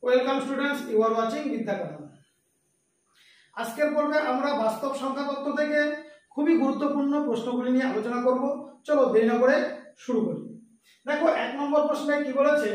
Welcome students, you are watching Vidya Kanan. আজকের পর্বে আমরা বাস্তব সংখ্যা তত্ত্ব থেকে খুবই গুরুত্বপূর্ণ প্রশ্নগুলি নিয়ে আলোচনা করব। চলো দেরি না করে শুরু করি। দেখো, 1 নম্বর প্রশ্নে কি বলেছে,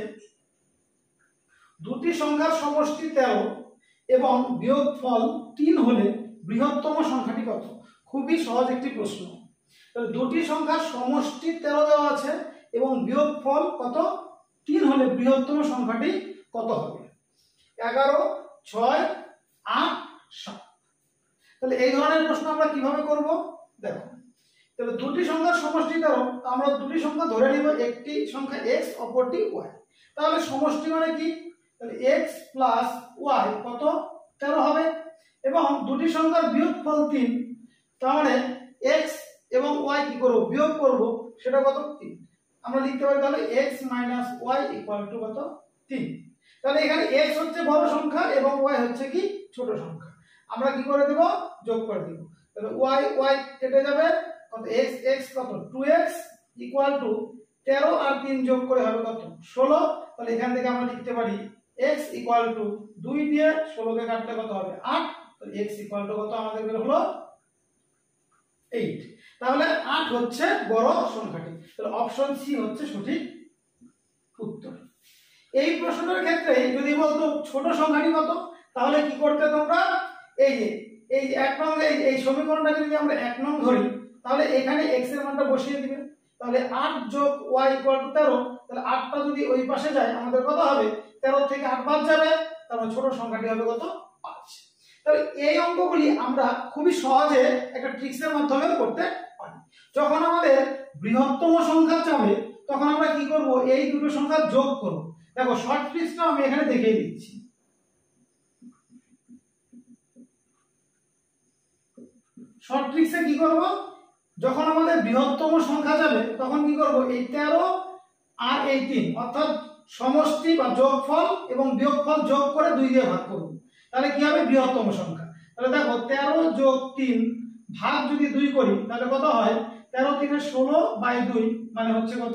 দুটি সংখ্যার সমষ্টি 13 এবং বিয়োগফল 3 হলে বৃহত্তম সংখ্যাটি কত? খুবই সহজ একটি প্রশ্ন। দুটি সংখ্যার সমষ্টি 13 দেওয়া আছে এবং বিয়োগফল কত? 3 হলে বৃহত্তম সংখ্যাটি কত হবে? 11, 6, 8, 7। তাহলে এই ধরনের প্রশ্ন আমরা কিভাবে করব? দেখো, তাহলে দুটি সংখ্যার সমষ্টি 13, আমরা দুটি সংখ্যা ধরে নিব, একটি সংখ্যা x অপরটি y। তাহলে সমষ্টি মানে কি? তাহলে x প্লাস y কত? 13 হবে। এবং দুটি সংখ্যার বিয়োগফল 3, তার মানে x এবং y কি করব? বিয়োগ করব, সেটা কত? 3। আমরা লিখতে পারি তাহলে x minus y equal to কত? 3। তাহলে এখানে x হচ্ছে বড় সংখ্যা এবং y হচ্ছে কি? ছোট সংখ্যা। আমরা কি করে দেব? যোগ করে দেব। তাহলে y y কেটে যাবে, কত? x x কত? 2x ইকুয়াল টু 13 আর 3 যোগ করে হবে কত? 16। তাহলে এখান থেকে আমরা লিখতে পারি x ইকুয়াল টু 2 দিয়ে 16 কে কাটলে কত হবে? 8। তাহলে x ইকুয়াল টু কত আমাদের বের হলো? 8। তাহলে 8 হচ্ছে বড় সংখ্যাটি। তাহলে অপশন সি হচ্ছে সঠিক উত্তর। এই প্রশ্নের ক্ষেত্রে যদি বলতো ছোট সংখ্যাটি কত, তাহলে কি করতে তোমরা? এই যে এই 1 নং এই সমীকরণটাকে যদি আমরা 1 নং ধরি, তাহলে এখানে x এর মানটা বসিয়ে দিবে। তাহলে 8 যোগ y ইকুয়াল টু 13। তাহলে 8টা যদি ওই পাশে যায়, আমাদের কত হবে? 13 থেকে 8 বাদ যাবে, তাহলে ছোট সংখ্যাটি হবে কত? 5। তাহলে এই অঙ্কগুলি আমরা খুবই সহজে একটা ট্রিক্সের মাধ্যমে করতে পারি। যখন আমাদের বৃহত্তম সংখ্যা চাবে, তখন আমরা কি করব? এই দুটো সংখ্যা যোগ করব। দেখো, শর্ট ট্রিক্সটা আমি এখানে দেখিয়ে দিচ্ছি। শর্ট ট্রিক্সে কি করব? যখন আমাদের বৃহত্তম সংখ্যা যাবে, তখন কি করব? এই 13 আর এই 3 অর্থাৎ সমষ্টি বা যোগফল এবং বিয়োগফল যোগ করে 2 দিয়ে ভাগ করব। তাহলে কি হবে? বৃহত্তম সংখ্যা। তাহলে দেখো, 13 যোগ 3 ভাগ যদি 2 করি, তাহলে কত হয়? 13 3 16 বাই 2 মানে হচ্ছে কত?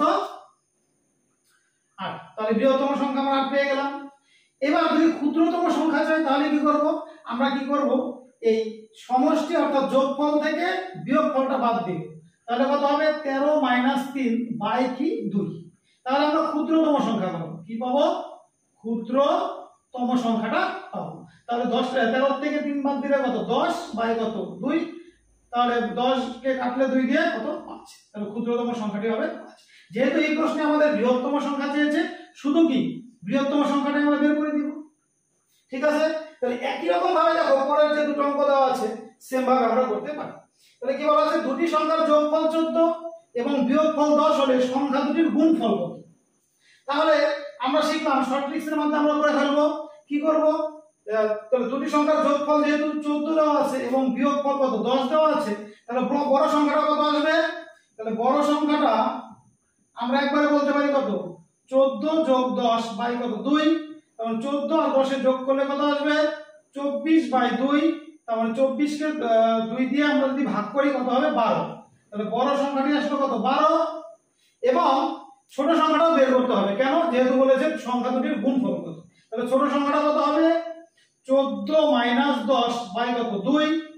8। তাহলে বৃহত্তম সংখ্যা আমরা 8 পেয়ে গেলাম। এবার যদি ক্ষুদ্রতম সংখ্যা চাই, তাহলে কি করব? আমরা কি করব? এই সমষ্টি অর্থাৎ যোগফল থেকে বিয়োগফলটা বাদ দিব। তাহলে কত হবে? 13 মাইনাস 3 বাই কি? 2। তাহলে আমরা ক্ষুদ্রতম সংখ্যা পাবো। কি পাবো? ক্ষুদ্রতম সংখ্যাটা পাবো। তাহলে 13 থেকে 3 বাদ দিলে কত? 10 বাই কত? 2। তাহলে 10 কে কাটলে 2 দিয়ে কত? 5। তাহলে ক্ষুদ্রতম সংখ্যাটি হবে 5। যেহেতু এই প্রশ্নে আমাদের বৃহত্তম সংখ্যা চেয়েছে, শুধু কি বৃহত্তম সংখ্যাটা আমরা বের করে দিব। ঠিক আছে? তাহলে একই রকম ভাবে দেখো, পরের যে দুটো অঙ্ক দেওয়া আছে, সেম ভাবে আমরা করতে পারি। তাহলে কি বলা আছে? দুটি সংখ্যার যোগফল 14 এবং বিয়োগফল 10 হলে সংখ্যা দুটির গুণফল কত? তাহলে আমরা শিখলাম শর্ট ট্রিক্সের মাধ্যমে আমরা করে ফেলবো। কি করব? তাহলে দুটি সংখ্যার যোগফল যেহেতু 14 দেওয়া আছে এবং বিয়োগফল কত? 10 দেওয়া আছে, তাহলে বড় সংখ্যাটা কত আসবে? তাহলে বড় সংখ্যাটা আমরা একবারে বলতে পারি কত? 14 যোগ 10 বাই কত? 2। তাহলে 14 আর 10 এর যোগ করলে কত আসবে? 24 বাই 2। তাহলে 24 কে 2 দিয়ে আমরা যদি ভাগ করি, কত হবে? 12। তাহলে বড় সংখ্যাটি আসলে কত? 12। এবং ছোট সংখ্যাটাও বের করতে হবে। কেন? যেহেতু বলেছে সংখ্যা দুটির গুণফল কত। তাহলে ছোট সংখ্যাটা কত হবে? 14 মাইনাস 10 বাই কত? 2।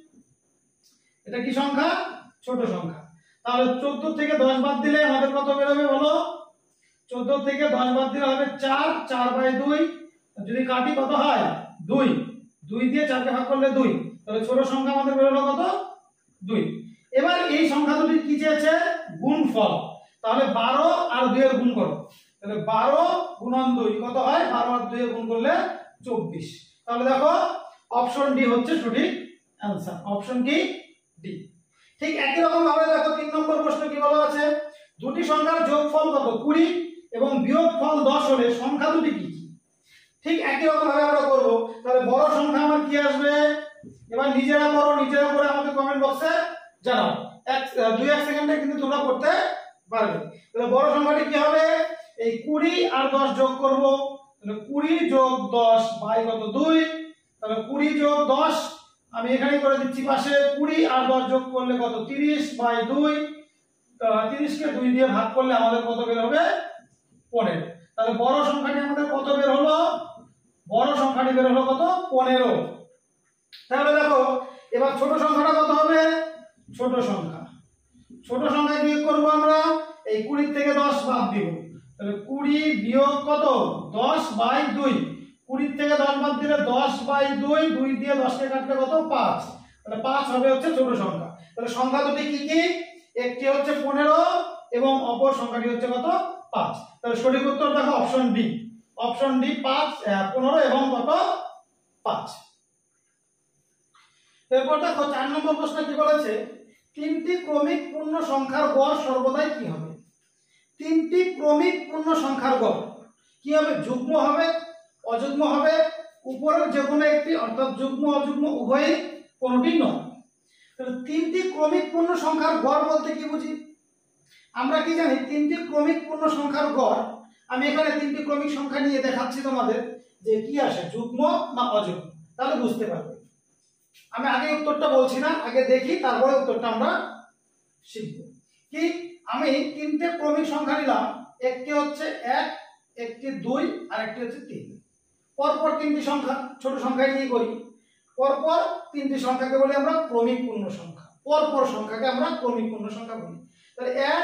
এটা কি সংখ্যা? ছোট সংখ্যা। তাহলে 14 থেকে 10 বাদ দিলে আমাদের কত বের হবে বলো? 14 থেকে 10 বাদ দিলে হবে 4, 4 বাই 2। যদি কাটি কত হয়? 2। 2 দিয়ে 4 কে ভাগ করলে 2। তাহলে ছোট সংখ্যা আমাদের বের হলো কত? 2। এবার এই সংখ্যা দুটি কি চেয়েছে? গুণফল। তাহলে 12 আর 2 এর গুণ করো। তাহলে 12 গুণন 2 কত হয়? 12 আর 2 এর গুণ করলে 24। তাহলে দেখো, অপশন ডি হচ্ছে সঠিক অ্যানসার। অপশন কি? ডি। ঠিক একই রকম ভাবে দেখো, 3 নম্বর প্রশ্ন কি বলা আছে? দুটি সংখ্যার যোগফল কত? 20 এবং বিয়োগফল 10 হলে সংখ্যা দুটি কি কি? ঠিক একই রকম ভাবে আমরা করব। তাহলে বড় সংখ্যা আমার কি আসবে? এবার নিজেরা করো, নিজেরা করে আমাকে কমেন্ট বক্সে জানাও। 2-1 সেকেন্ডে কিন্তু তোমরা করতে পারবে। তাহলে বড় সংখ্যাটি কি হবে? এই 20 আর 10 যোগ করব। তাহলে 20 যোগ 10 বাই কত? 2। তাহলে 20 যোগ 10 আমি এখানেই করে দিচ্ছি পাশে। 20 আর 10 যোগ করলে কত? 30 বাই 2। 30 কে 2 দিয়ে ভাগ করলে আমাদের কত বের হবে? 15। তাহলে বড় সংখ্যাটি আমাদের কত বের হলো? বড় সংখ্যাটি বের হলো কত 15। তাহলে দেখো এবার ছোট সংখ্যাটা কত হবে, ছোট সংখ্যা বিয়োগ করব আমরা, এই 20 থেকে 10 বাদ দিব, তাহলে 20 বিয়োগ কত 10/2, 20 থেকে 10 বাদ দিলে 10/2, 2 দিয়ে 10 কে কাটলে কত 5, তাহলে 5 হবে হচ্ছে ছোট সংখ্যা। তাহলে সংখ্যা দুটি কি কি, একটি হচ্ছে 15 এবং অপর সংখ্যাটি হচ্ছে কত 5। তাহলে সঠিক উত্তর দেখো অপশন ডি 5, 15 এবং কত 5। এরপর দেখো 4 নম্বর প্রশ্ন কি বলেছে, তিনটি ক্রমিক পূর্ণ সংখ্যার গড় সর্বদাই কি হবে। তিনটি ক্রমিক পূর্ণ সংখ্যার গড় কি হবে, যুগ্ম হবে, অযুগ্ম হবে, উপরের যে কোনো একটি অর্থাৎ যুগ্ম অযুগ্ম উভয়ই কোনোটি নয়। তাহলে তিনটি ক্রমিক পূর্ণ সংখ্যার গড় বলতে কি বুঝি, আমরা কি জানি তিনটি ক্রমিক পূর্ণ সংখ্যার গড়, আমি এখানে তিনটি ক্রমিক সংখ্যা নিয়ে দেখাচ্ছি তোমাদের যে কি আসে যুগ্ম না অযুগ্ম, তাহলে বুঝতে পারবে। আমি আগে উত্তরটা বলছি না, আগে দেখি তারপরে উত্তরটা আমরা শিখব। কি আমি তিনটে ক্রমিক সংখ্যা নিলাম, একটি হচ্ছে 1, একটি 2 আর একটি হচ্ছে 3। পরপর তিনটি সংখ্যা, ছোট সংখ্যায় নিয়ে করি, পরপর তিনটি সংখ্যাকে বলি আমরা ক্রমিক পূর্ণ সংখ্যা, পরপর সংখ্যাকে আমরা ক্রমিক পূর্ণ সংখ্যা বলি। তাহলে 1,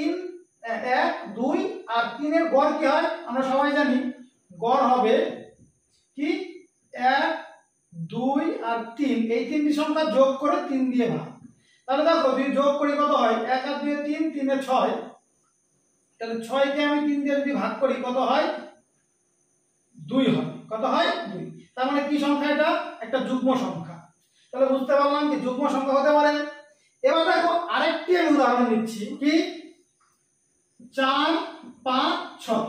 2 আর 3 এর গড় কি হয় আমরা সবাই জানি, গড় হবে কি 1, 2 আর 3, এই তিনটি সংখ্যা যোগ করে 3 দিয়ে ভাগ। তাহলে দেখো যদি যোগ করি কত হয়, 1 আর 2 এ 3, 3 এ 6, তাহলে 6 কে আমি 3 দিয়ে যদি ভাগ করি কত হয় 2 হয়, কত হয় 2। তার মানে কি সংখ্যা, এটা একটা যুগ্ম সংখ্যা। তাহলে বুঝতে পারলাম কি যুগ্ম সংখ্যা হতে পারে। এবার দেখো আরেকটি আমি উদাহরণ নিচ্ছি, কি 4, 5, 6,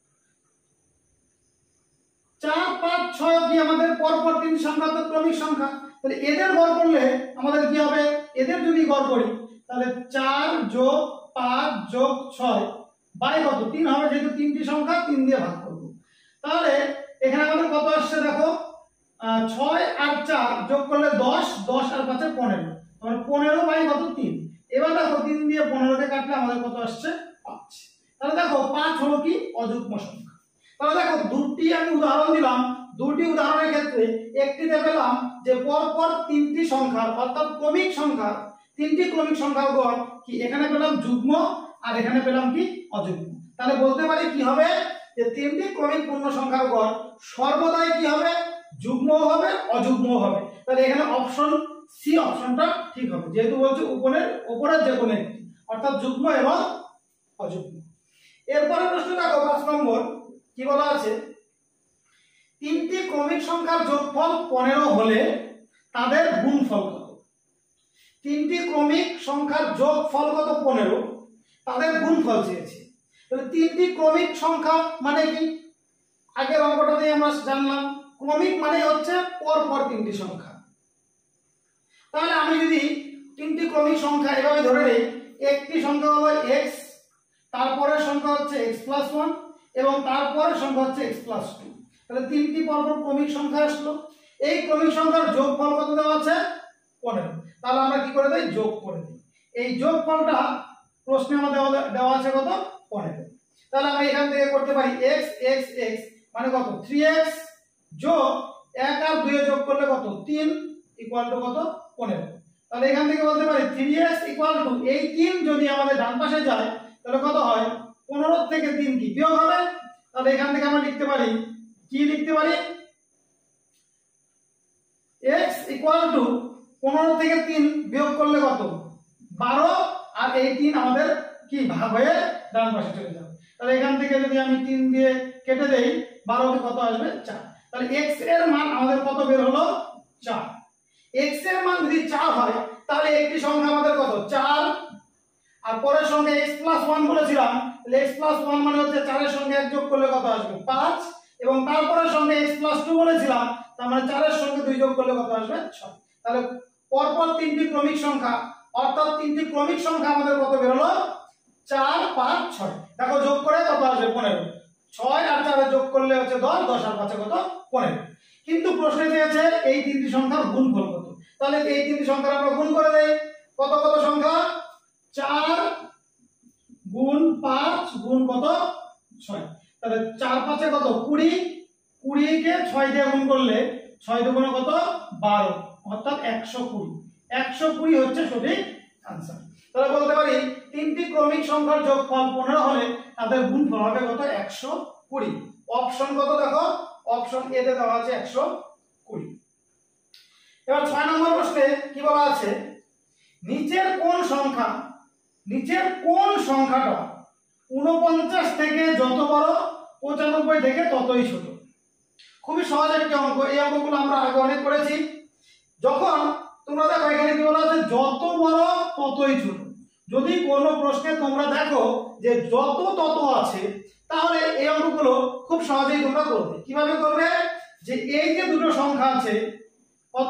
4, 5, 6 কি আমাদের পরপর তিন সংখ্যা, তো ক্রমিক সংখ্যা, তাহলে এদের গড় করলে আমাদের কি হবে, এদের যদি গড় করি তাহলে 4 যোগ 5 যোগ 6 বাই কত 3 হবে, যেহেতু তিনটি সংখ্যা 3 দিয়ে ভাগ করব। তাহলে এখানে আমাদের কত আসছে দেখো, 6 আর 4 যোগ করলে 10, 10 আর 5 এ 15, তাহলে 15 বাই কত 3। এবার দেখো 3 দিয়ে 15 কে কাটলে আমাদের কত আসছে 5। তাহলে দেখো 5 হলো কি অযুগ্ম সংখ্যা। তাহলে দেখো দুটি আমি উদাহরণ দিলাম, দুটি উদাহরণের ক্ষেত্রে একটিতে পেলাম যে পরপর তিনটি সংখ্যা অর্থাৎ ক্রমিক সংখ্যা, তিনটি ক্রমিক সংখ্যার গড় কি এখানে পেলাম যুগ্ম আর এখানে পেলাম কি অযুগ্ম। তাহলে বলতে পারি কি হবে, যে তিনটি ক্রমিক পূর্ণ সংখ্যার গড় সর্বদাই কি হবে, যুগ্ম হবে অযুগ্ম হবে। তাহলে এখানে অপশন সি অপশনটা ঠিক হবে, যেহেতু বলছে উপরের যে কোনো একটি অর্থাৎ যুগ্ম এবং অযুগ্ম। এরপরে প্রশ্ন দেখো 5 নম্বর কি বলা আছে, তিনটি ক্রমিক সংখ্যার যোগফল 15 হলে তাদের গুণফল কত। তিনটি ক্রমিক সংখ্যার যোগফল কত 15, তাদের গুণফল চেয়েছে। তাহলে তিনটি ক্রমিক সংখ্যা মানে কি, আগের অঙ্কটা দিয়ে আমরা জানলাম ক্রমিক মানে হচ্ছে পরপর তিনটি সংখ্যা। তাহলে আমি যদি তিনটি ক্রমিক সংখ্যা এভাবে ধরে নেই, একটি সংখ্যা হলো x, তারপরের সংখ্যা হচ্ছে x+1 এবং তারপরের সংখ্যা হচ্ছে x+2, তাহলে তিনটি পরপর ক্রমিক সংখ্যা আসলো। এই ক্রমিক সংখ্যার যোগফল কত দেওয়া আছে 15, তাহলে আমরা কি করে দেই যোগ করে দিই। এই যোগফলটা প্রশ্নে আমাদের দেওয়া আছে কত 15, তাহলে আমরা এখান থেকে করতে পারি x x x মানে কত 3x যোগ 1 আর 2 যোগ করলে কত 3 ইকুয়াল টু কত 15। তাহলে এখান থেকে বলতে পারি 3x ইকুয়াল টু এই 3 যদি আমাদের ডান পাশে যায় তাহলে কত হয় 15 থেকে 3 কি বিয়োগ হবে। তাহলে এখান থেকে আমরা লিখতে পারি কি লিখতে পারি, x ইকুয়াল টু 15 থেকে 3 বিয়োগ করলে কত 12, আর এই 3 আমাদের কি ভাগ হয়ে ডান পাশে চলে যাবে। তাহলে এখান থেকে যদি আমি 3 দিয়ে কেটে দেই 12 কে কত আসবে 4। তাহলে x এর মান আমাদের কত বের হলো 4। x এর মান যদি 4 হয় তাহলে একটি সংখ্যা আমাদের কত 4, আর পরের সঙ্গে x+1 বলেছিলাম, তাহলে x+1 মানে হচ্ছে 4 এর সঙ্গে 1 যোগ করলে কত আসবে 5, এবং তারপরের সঙ্গে x+2 বলেছিলাম, তার মানে 4 এর সঙ্গে 2 যোগ করলে কত আসবে 6। তাহলে পরপর তিনটি ক্রমিক সংখ্যা অর্থাৎ তিনটি ক্রমিক সংখ্যা আমাদের কত বের হলো 4, 5, 6। দেখো যোগ করে কত আসবে 15, 6 আর 4 যোগ করলে হচ্ছে 10, 10 আর 5 কত 15। কিন্তু প্রশ্নে চেয়েছে এই তিনটি সংখ্যার গুণফল কত। তাহলে এই তিনটি সংখ্যার আমরা গুণ করে দেই, কত কত সংখ্যা 4 গুণ 5 গুণ কত 6, তাহলে 4 5 কত 20, 20 কে 6 দিয়ে গুণ করলে 6 দুগুণে কত 12 অর্থাৎ 120 120 হচ্ছে সঠিক आंसर। তাহলে বলতে পারি তিনটি ক্রমিক সংখ্যার যোগফল 15 হলে তাদের গুণফল হবে কত 120। অপশন কত দেখো, অপশন এ তে দেওয়া আছে 120। এবার 6 নম্বর প্রশ্নে কি বলা আছে, নিচের কোন সংখ্যাটা 49 থেকে যত বড় 95 থেকে ততই ছোট। খুবই সহজ একটি অঙ্ক, এই অঙ্কগুলো আমরা আগে অনেক করেছি। যখন তোমরা দেখো এখানে কি বলা আছে, যত বড় ততই ছোট। যদি কোনো প্রশ্নে তোমরা দেখো যে যত তত আছে, তাহলে এই অঙ্কগুলো খুব সহজেই তোমরা করবে। কিভাবে করবে, যে এই যে দুটো সংখ্যা আছে কত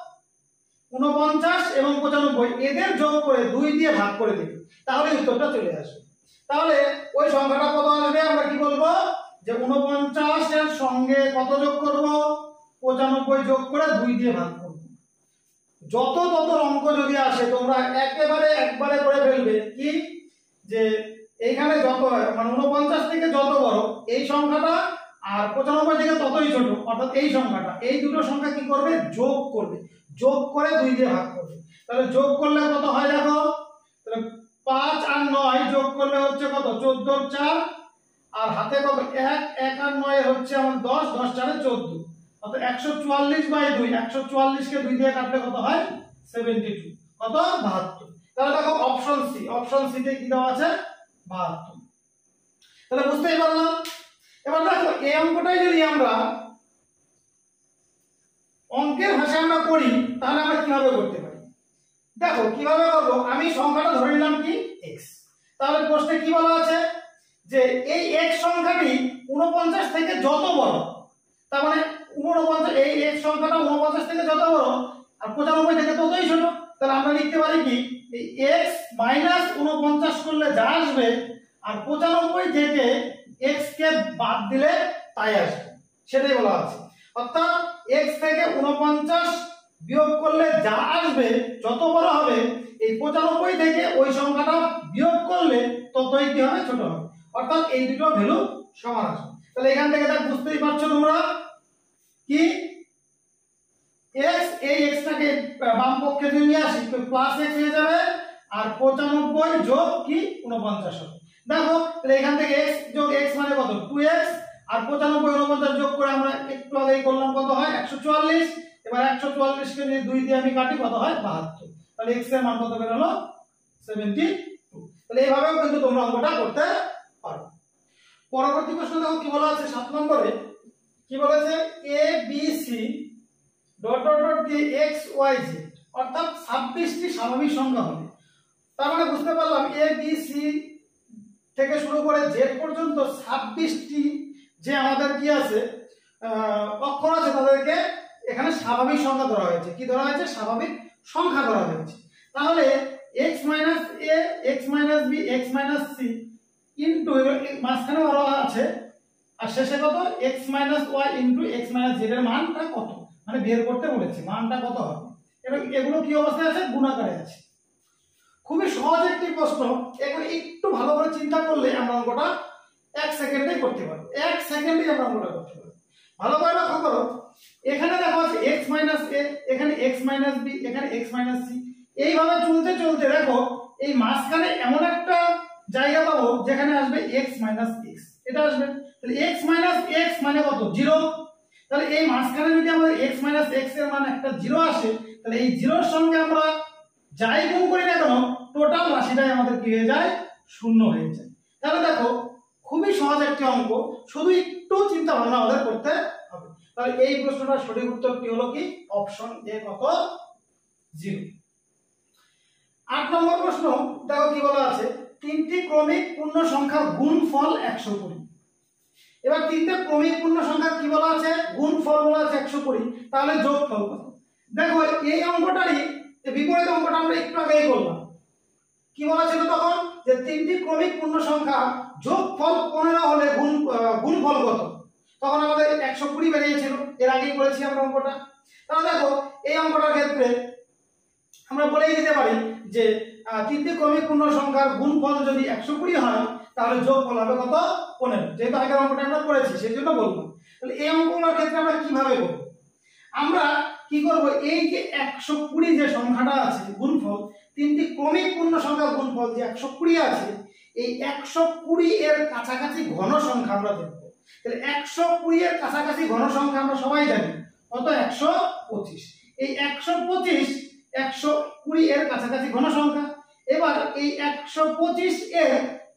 49 এবং 95, এদের যোগ করে 2 দিয়ে ভাগ করে দেবে, তাহলে উত্তরটা চলে আসবে। তাহলে ওই সংখ্যাটা কত আসবে, আমরা কি বলবো যে 49 এর সঙ্গে কত যোগ করব, 95 যোগ করে 2 দিয়ে ভাগ করব। যত তত অঙ্ক যদি আসে তোমরা একবারে করে ফেলবে, কি যে এইখানে যত মানে 49 থেকে যত বড় এই সংখ্যাটা আর 95 থেকে ততই ছোট অর্থাৎ এই সংখ্যাটা, এই দুটো সংখ্যা কি করবে, যোগ করবে, যোগ করে 2 দিয়ে ভাগ করবে। তাহলে যোগ করলে কত হয় দেখো, তাহলে 5 আর 9 যোগ করলে হচ্ছে কত 14 আর 4, আর হাতে কত 1 1 আর 9 হচ্ছে আমার 10 10 4 14, অর্থাৎ 144/2, 144 কে 2 দিয়ে কাটলে কত হয় 72, কত 72। তাহলে দেখো অপশন সি তে কি দেওয়া আছে 72। তাহলে বুঝতেই পারলাম। এবার দেখো এই অঙ্কটাই যদি আমরা অঙ্কের ভাষায় আমরা করি, তাহলে আমরা কিভাবে করতে পারি, দেখো কিভাবে করব। আমি সংখ্যাটা ধরে নিলাম কি x, তাহলে প্রশ্নে কি বলা আছে যে এই x সংখ্যাটি 49 থেকে যত বড়, তার মানে 49 এই x সংখ্যাটা 49 থেকে যত বড় আর 95 থেকে ততই ছোট। তাহলে আমরা লিখতে পারি কি, এই x মাইনাস 49 করলে যা আসবে আর 95 থেকে x কে বাদ দিলে তাই আসবে, সেটাই বলা আছে। অর্থাৎ x থেকে 49 বিয়োগ করলে যা আসবে যত বড় হবে, এই 95 থেকে ওই সংখ্যাটা বিয়োগ করলে ততই কি হবে, ছোট হবে। অর্থাৎ এই দুটো ভ্যালু সমান আসবে। তাহলে এখান থেকে তা বুঝতেই পারছো তোমরা কি x, এই x টাকে বাম পক্ষে যদি নিয়ে আসি তো প্লাস x হয়ে যাবে, আর 95 যোগ কি 49 হবে। দেখো তাহলে এখান থেকে x যোগ x মানে কত 2x, আর 95 49 যোগ করে আমরা একটু আগেই করলাম কত হয় 144। এবার 144 কে যদি 2 দিয়ে আমি কাটি কত হয় 72, তাহলে x এর মান কত বের হলো 72। তাহলে এইভাবেও কিন্তু তোমরা অঙ্কটা করতে পারো। পরবর্তী প্রশ্ন দেখো কি বলা আছে 7 নম্বরে, কি বলেছে a b c dot dot dot দিয়ে x y z অর্থাৎ 26টি স্বাভাবিক সংখ্যা হবে। তার মানে বুঝতে পারলাম a b c থেকে শুরু করে z পর্যন্ত 26টি যে আমাদের কি আছে অক্ষর আছে, তাদেরকে এখানে স্বাভাবিক সংখ্যা ধরা হয়েছে। কি ধরা হয়েছে, স্বাভাবিক সংখ্যা ধরা হয়েছে। তাহলে x minus a, x minus b, x minus c into মাঝখানে বড় আছে আর শেষে কত x minus y into x minus z এর মানটা কত, মানে বের করতে বলেছে মানটা কত হবে। এগুলো কি অবস্থায় আছে, গুণাকারে আছে। খুবই সহজ একটি প্রশ্ন, এখানে একটু ভালো করে চিন্তা করলে আমরা অঙ্কটা 1 সেকেন্ডে করতে পারবো, 1 সেকেন্ডে আমরা অঙ্কটা করতে পারবো। ভালো করে লক্ষ্য করো, এখানে দেখো আছে x মাইনাস a, এখানে x মাইনাস b, এখানে x মাইনাস c। এইভাবে চলতে চলতে দেখো এই মাঝখানে এমন একটা জায়গা পাবো যেখানে আসবে x মাইনাস x, এটা আসবে। তাহলে x মাইনাস x মানে কত 0। তাহলে এই মাঝখানে যদি আমাদের x মাইনাস x এর মান একটা 0 আসে, তাহলে এই 0 এর সঙ্গে আমরা যাই গুণ করি না কেন টোটাল রাশিটাই আমাদের কি হয়ে যায়, শূন্য হয়ে যায়। তাহলে দেখো খুবই সহজ একটি অঙ্ক, শুধু একটু চিন্তা ভাবনা আমাদের করতে হবে। তাহলে এই প্রশ্নটার সঠিক উত্তরটি হলো কি অপশন এ, কত 0। 8 নম্বর প্রশ্ন দেখো কি বলা আছে, তিনটি ক্রমিক পূর্ণ সংখ্যার গুণফল 120। এবার তিনটে ক্রমিক পূর্ণ সংখ্যা কি বলা আছে, গুণফল বলা আছে 120, তাহলে যোগফল কত। দেখো এই অঙ্কটারই বিপরীত অঙ্কটা আমরা একটু আগেই করলাম। কি বলা ছিল তখন, যে তিনটি ক্রমিক পূর্ণ সংখ্যা যোগফল 15 হলে গুণফল কত, তখন আমাদের 120 বেরিয়েছিল, এর আগেই করেছি আমরা অঙ্কটা। তাহলে দেখো এই অঙ্কটার ক্ষেত্রে আমরা বলেই দিতে পারি যে তিনটি ক্রমিক পূর্ণ সংখ্যার গুণফল যদি 120 হয়, তাহলে যোগফল হবে কত 15। যেহেতু আগের অঙ্কটা আমরা করেছি সেই জন্য বললাম। তাহলে এই অঙ্কগুলোর ক্ষেত্রে আমরা কিভাবে করব? আমরা কি করব, এই যে 120 যে সংখ্যাটা আছে গুণফল, তিনটি ক্রমিক পূর্ণ সংখ্যার গুণফল যে 120 আছে, এই 120 এর কাছাকাছি ঘন সংখ্যা আমরা দেখব। তাহলে 120 এর কাছাকাছি ঘন সংখ্যা আমরা সবাই জানি কত, 125। এই 125 120 এর কাছাকাছি ঘন সংখ্যা। এবার এই 125 এর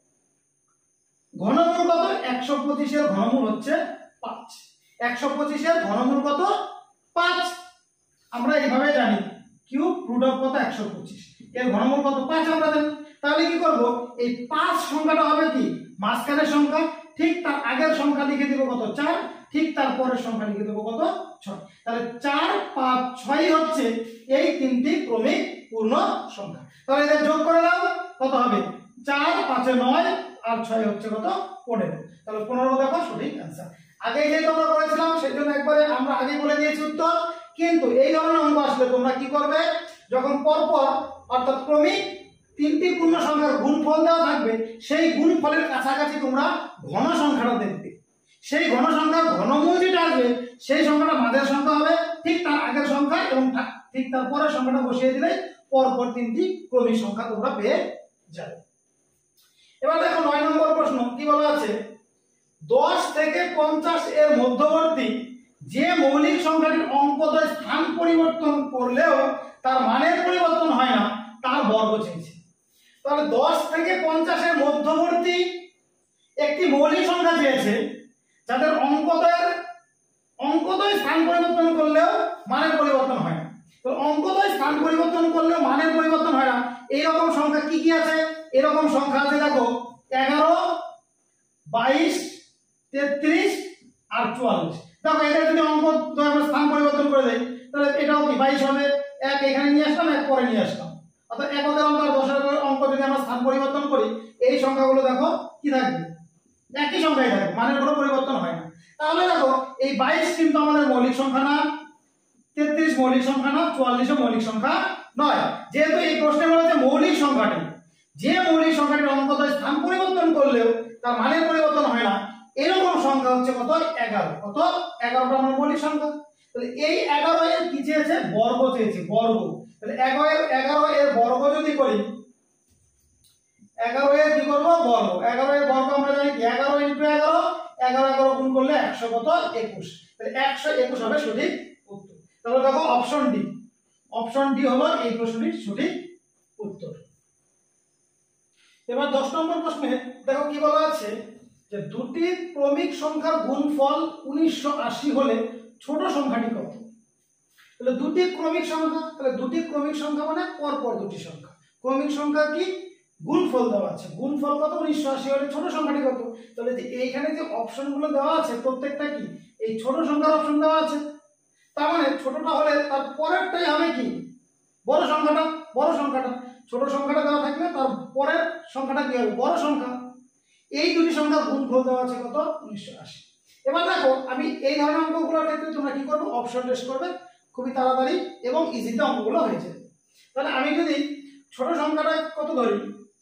ঘনমূল কত? 125 এর ঘনমূল হচ্ছে 5। 125 এর ঘনমূল কত? 5। আমরা এইভাবে জানি কিউব রুট অফ কত? 125। এর ঘনমূল কত? 5 আমরা জানি। তাহলে কি করব, এই 5 সংখ্যাটা হবে কি মাঝখানের সংখ্যা, ঠিক তার আগের সংখ্যা লিখে দেব কত? 4, ঠিক তার পরের সংখ্যা লিখে দেব কত? 6। তাহলে 4, 5, 6 হচ্ছে এই তিনটি ক্রমিক পূর্ণ সংখ্যা। তাহলে এদের যোগ করে দাও, কত হবে? 4, 5 এ 9 আর 6 হচ্ছে কত? 15। তাহলে 15 দেখো সঠিক অ্যান্সার। আগে যেহেতু আমরা করেছিলাম সেই জন্য একবারে আমরা আগে বলে দিয়েছি উত্তর। কিন্তু এই ধরনের অঙ্ক আসলে তোমরা কি করবে, যখন পরপর অর্থাৎ ক্রমিক তিনটি পূর্ণ সংখ্যার গুণফল দেওয়া থাকবে, সেই গুণফলের কাছাকাছি তোমরা ঘন সংখ্যাটা দেখবে। সেই ঘন সংখ্যার ঘনমূল যেটা আসবে সেই সংখ্যাটা মাঝের সংখ্যা হবে, ঠিক তার আগের সংখ্যা এবং ঠিক তার পরের সংখ্যাটা বসিয়ে দিলে পরপর তিনটি ক্রমিক সংখ্যা তোমরা পেয়ে যাবে। এবার দেখো 9 নম্বর প্রশ্ন কি বলা আছে, 10 থেকে 50 এর মধ্যবর্তী যে মৌলিক সংখ্যাটির অঙ্কদ্বয় স্থান পরিবর্তন করলেও তার মানের পরিবর্তন হয় না, তার বর্গ চেয়েছে। তাহলে 10 থেকে 50 এর মধ্যবর্তী একটি মৌলিক সংখ্যা চেয়েছে যাদের অঙ্কদ্বয় স্থান পরিবর্তন করলেও মানের পরিবর্তন হয় না। তো অঙ্কদ্বয় স্থান পরিবর্তন করলেও মানের পরিবর্তন হয় না, এইরকম সংখ্যা কি কি আছে? এরকম সংখ্যা আছে দেখো 11, 22, 33 আর 44। দেখো এটা যদি অঙ্কদ্বয় আমরা স্থান পরিবর্তন করে দেই তাহলে এটাও কি 22 হবে, এক এখানে নিয়ে আসলাম, এক পরে নিয়ে আসলাম। অর্থাৎ এককের অঙ্ক আর দশকের অঙ্ক যদি আমরা স্থান পরিবর্তন করি, এই সংখ্যাগুলো দেখো কি থাকবে, একই সংখ্যাই থাকবে, মানের কোনো পরিবর্তন হয় না। তাহলে দেখো এই 22 কিন্তু আমাদের মৌলিক সংখ্যা না, 33 মৌলিক সংখ্যা না, 44 মৌলিক সংখ্যা নয়। যেহেতু এই প্রশ্নে বলেছে মৌলিক সংখ্যাটি, যে মৌলিক সংখ্যাটির অঙ্কদ্বয় স্থান পরিবর্তন করলেও তার মানের পরিবর্তন হয় না, এরকম সংখ্যা হচ্ছে কত? 11। কত? 11টা আমার মৌলিক সংখ্যা। তাহলে এই 11 এর কি চেয়েছে? বর্গ চেয়েছে, বর্গ। তাহলে 11 এর বর্গ যদি করি, 11 এর কি করব? বর্গ। 11 এর বর্গ আমরা জানি কি 11 * 11, 11 গুণ করলে 100 কত? 21। তাহলে 121 হবে সঠিক উত্তর। তাহলে দেখো অপশন ডি, অপশন ডি হলো এই প্রশ্নটির সঠিক উত্তর। এবার 10 নম্বর প্রশ্নে দেখো কি বলা আছে, যে দুটি ক্রমিক সংখ্যার গুণফল 1980 হলে ছোট সংখ্যাটি কত? তাহলে দুটি ক্রমিক সংখ্যা, তাহলে দুটি ক্রমিক সংখ্যা মানে পরপর দুটি সংখ্যা। ক্রমিক সংখ্যা কি গুণফল দেওয়া আছে, গুণফল কত? 1980 হলে ছোট সংখ্যাটি কত? তাহলে যে এইখানে যে অপশনগুলো দেওয়া আছে প্রত্যেকটা কি এই ছোট সংখ্যার অপশন দেওয়া আছে। তার মানে ছোটটা হলে তার পরেরটাই হবে কি বড় সংখ্যাটা, বড় সংখ্যাটা। ছোট সংখ্যাটা দেওয়া থাকলে তার পরের সংখ্যাটা কি হবে? বড় সংখ্যা। এই দুটি সংখ্যার গুণফল দেওয়া আছে কত? 1980। এবার দেখো আমি এই ধরনের অঙ্কগুলোর ক্ষেত্রে তোমরা কি করবে? অপশন টেস্ট করবে, খুবই তাড়াতাড়ি এবং ইজিতে অঙ্কগুলো হয়ে যাবে। তাহলে আমি যদি ছোট সংখ্যাটা কত ধরি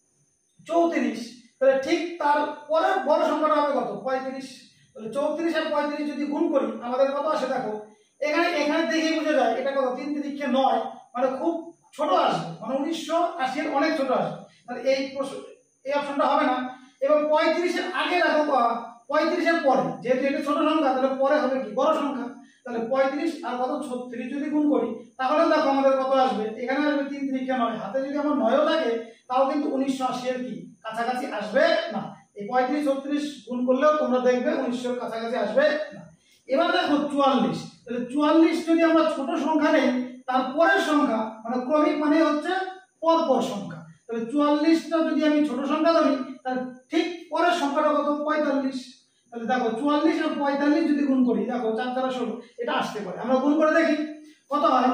34, তাহলে ঠিক তার পরের বড় সংখ্যাটা হবে কত? 35। তাহলে 34 আর 35 যদি গুণ করি আমাদের কত আসে দেখো, এখানে দেখেই বোঝা যায় এটা কত? 3 × 3 = 9, মানে খুব ছোট আসবে, মানে 1980 এর অনেক ছোট আসবে। তাহলে এই অপশনটা হবে না। এবং 35 এর আগে দেখো 35 এর পরে, যেহেতু এটা ছোট সংখ্যা তাহলে পরে হবে কি বড় সংখ্যা। তাহলে 35 আর কত 36 যদি গুণ করি তাহলে দেখো আমাদের কত আসবে, এখানে আসবে 3 × 3 = 9। হাতে যদি আমার 9ও থাকে তাও কিন্তু 1980 এর কি কাছাকাছি আসবে না। এই 35 36 গুণ করলেও তোমরা দেখবে 1900 এর কাছাকাছি আসবে না। এবার দেখো 44, তাহলে 44 যদি আমরা ছোট সংখ্যা নেই তার পরের সংখ্যা, মানে ক্রমিক মানে হচ্ছে পরপর সংখ্যা। তাহলে 44টা যদি আমি ছোট সংখ্যা ধরি তার ঠিক পরের সংখ্যাটা কত? 45। তাহলে দেখো 44 আর 45 যদি গুণ করি দেখো 4 × 16 এটা আসতে পারে। আমরা গুণ করে দেখি কত হয়।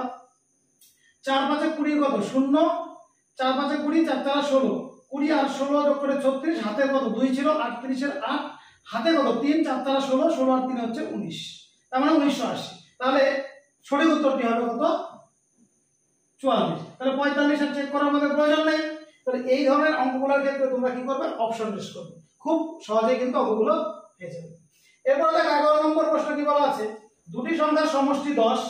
4 × 5 = 20 কত? 0। 4 × 5 = 20, 4 × 4 = 16, 20 আর 16 যোগ করে 36, হাতে কত 2 ছিল, 38 এর 8, হাতে কত 3, 4 × 16, 16 আর 3 হচ্ছে 19, তার মানে 1980। তাহলে সঠিক উত্তরটি হবে কত? 44। তাহলে 45 আর চেক করার আমাদের প্রয়োজন নেই। তাহলে এই ধরনের অঙ্কগুলোর ক্ষেত্রে তোমরা কি করবে? অপশন টেস্ট করবে। খুব সহজেই কিন্তু অঙ্কগুলো হয়ে যাবে। এরপর দেখো 11 নম্বর প্রশ্ন কি বলা আছে, দুটি সংখ্যার সমষ্টি 10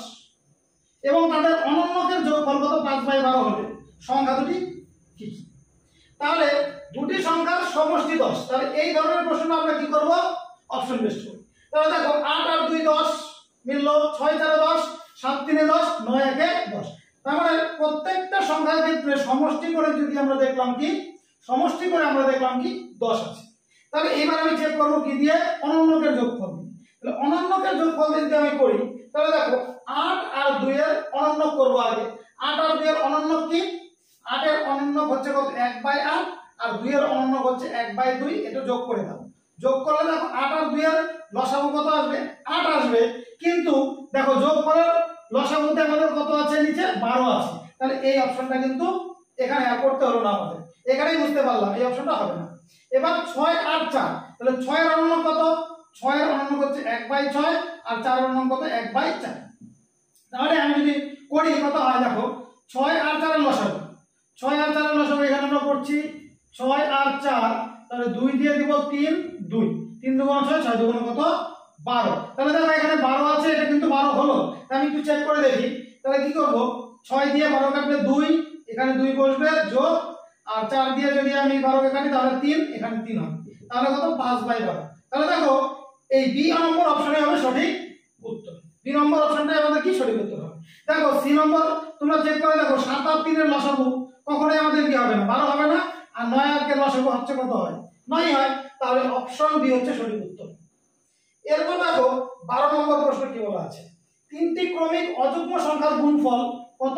এবং তাদের অনন্যকের যোগফল কত 5/12 হলে সংখ্যা দুটি কি কি? তাহলে দুটি সংখ্যার সমষ্টি 10, তাহলে এই ধরনের প্রশ্ন আমরা কি করব, অপশন বেস্ট করব। তাহলে দেখো 8 আর 2 10 মিললো, 6 4 10, 7 3 10, 9 1 10। তার মানে প্রত্যেকটা সংখ্যার ক্ষেত্রে সমষ্টি করে যদি আমরা দেখলাম কি, সমষ্টি করে আমরা দেখলাম কি 10 আছে। তাহলে এবার আমি চেক করব কি দিয়ে, অনন্যকের যোগফল দিয়ে। তাহলে অনন্যকের যোগফল যদি আমি করি, তাহলে দেখো 8 আর 2 এর অনন্যক করব আগে। 8 আর 2 এর অনন্যক কি, 8 এর অনন্যক হচ্ছে কত 1/8 আর 2 এর অনন্যক হচ্ছে 1/2, এটা যোগ করে দাও। যোগ করলে দেখো 8 আর 2 এর লসাগু কত আসবে, 8 আসবে। কিন্তু দেখো যোগফলের লসাগুতে আমাদের কত আছে, নিচে 12 আছে। তাহলে এই অপশনটা কিন্তু এখানে করতে হলো না আমাদের, এখানেই বুঝতে পারলাম এই অপশনটা হবে না। এবার 6 আর 4, তাহলে 6 এর অনন্যক কত, 6 এর অনন্যক হচ্ছে 1/6 আর 4 এর অনন্যক কত 1/4। তাহলে আমি যদি করি কত হয়, দেখো 6 আর 4 এর লসাগু, 6 আর 4 এর লসাগু এখানে আমরা করছি 6 আর 4, তাহলে 2 দিয়ে দিব 3 2, 3 2 6, 6 2 কত 12। তাহলে দেখো এখানে 12 আছে, এটা কিন্তু 12 হলো। আমি একটু চেক করে দেখি, তাহলে কি করব, 6 দিয়ে 12 কাটলে 2, এখানে 2 বসবে যোগ, আর 4 দিয়ে যদি আমি 12 কে কাটি তাহলে 3, এখানে 3 হবে। তাহলে কত 5/12। তাহলে দেখো এই বি নম্বর অপশনে হবে সঠিক উত্তর। বি নম্বর অপশনটাই আমাদের কি সঠিক উত্তর হবে। দেখো সি নম্বর তোমরা চেক করে দেখো, 7 আর 3 এর লসাগু কখনোই আমাদের কি হবে না, 12 হবে না। আর 9 আর 3 লসাগু হচ্ছে কত হয়, 9 হয়। তাহলে অপশন বি হচ্ছে সঠিক উত্তর। এরপর দেখো 12 নম্বর প্রশ্ন কি বলা আছে, তিনটি ক্রমিক অযুগ্ম সংখ্যার গুণফল কত